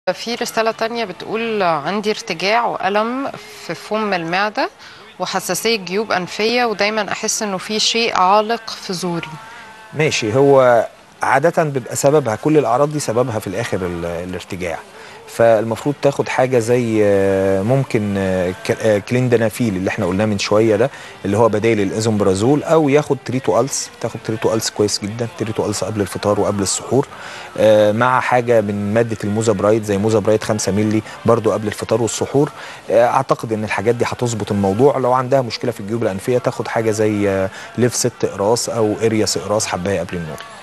في رسالة تانية بتقول عندي ارتجاع وألم في فم المعدة وحساسية جيوب أنفية ودايما أحس إنه في شيء عالق في زوري. ماشي. هو عادة بيبقى سببها، كل الأعراض دي سببها في الآخر الارتجاع. فالمفروض تاخد حاجة زي ممكن كليندنافيل اللي احنا قلناه من شوية ده، اللي هو بدايل الازومبرازول، او ياخد تريتو ألس. تاخد تريتو ألس كويس جدا، تريتو ألس قبل الفطار وقبل السحور، مع حاجة من مادة الموزابرايد زي موزابرايد 5 مللي برضو قبل الفطار والسحور. اعتقد ان الحاجات دي هتظبط الموضوع. لو عندها مشكلة في الجيوب الأنفية تاخد حاجة زي ليف 6 اقراص او اريا اقراص حباية قبل النوم.